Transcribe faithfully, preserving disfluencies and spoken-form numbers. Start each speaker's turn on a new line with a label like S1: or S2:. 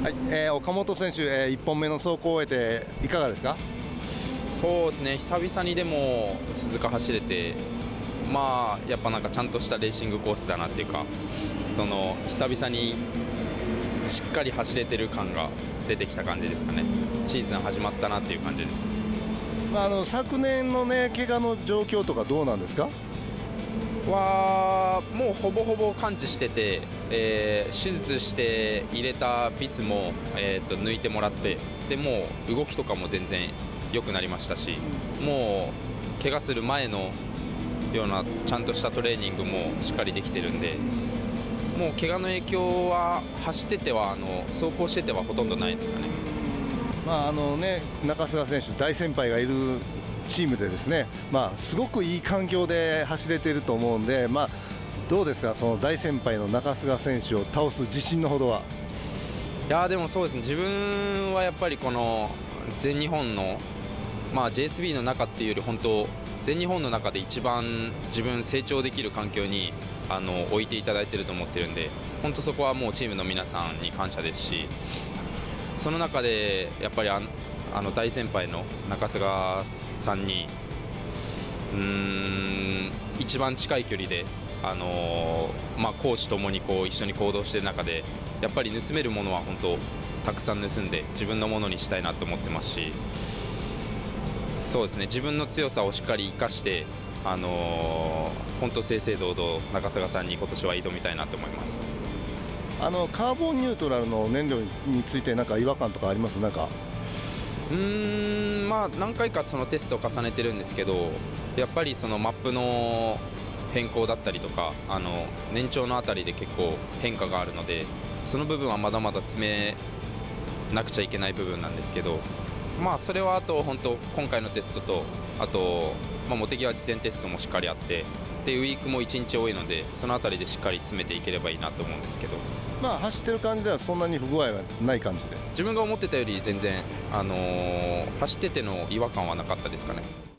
S1: はい、えー、岡本選手、えー、いっぽんめの走行を終えていかがですか？
S2: そうですね、久々にでも鈴鹿走れて、まあやっぱなんかちゃんとしたレーシングコースだなっていうか、その久々にしっかり走れてる感が出てきた感じですかね。シーズン始まったなっていう感じです。
S1: まあ、あの昨年のね怪我の状況とかどうなんですか？
S2: はもうほぼほぼ完治してて、えー、手術して入れたビスも、えー、と抜いてもらって、でもう動きとかも全然良くなりましたし、もう怪我する前のようなちゃんとしたトレーニングもしっかりできてるんで、もう怪我の影響は走っててはあの走行しててはほとんどないですかね。
S1: まああのね、中菅選手大先輩がいるチームでですね、まあ、すごくいい環境で走れていると思うんで、まあ、どうですか、その大先輩の中菅選手を倒す自信のほどは。
S2: いやでもそうですね、自分はやっぱりこの全日本の、まあ、ジェイエスビー の中っていうより本当全日本の中で一番自分成長できる環境にあの置いていただいていると思ってるんで、本当そこはもうチームの皆さんに感謝ですし、その中でやっぱりああの大先輩の中菅さんにうーん一番近い距離で、あのーまあ、公私ともにこう一緒に行動している中で、やっぱり盗めるものは本当たくさん盗んで自分のものにしたいなと思ってますし、そうですね、自分の強さをしっかり生かして、あのー、本当正々堂々中菅さんに今年は挑みたいなと思います。
S1: あのカーボンニュートラルの燃料について何か違和感とかあります？なんか
S2: うーんまあ何回かそのテストを重ねてるんですけど、やっぱりそのマップの変更だったりとか、あの年長のあたりで結構変化があるので、その部分はまだまだ詰めなくちゃいけない部分なんですけど、まあそれはあと本当今回のテストと、あと、まあ、茂木は事前テストもしっかりあって、でウィークもいちにち多いので、そのあたりでしっかり詰めていければいいなと思うんですけど、
S1: まあ走ってる感じではそんなに不具合はない感じで、
S2: 自分が思ってたより全然、あのー走ってての違和感はなかったですかね。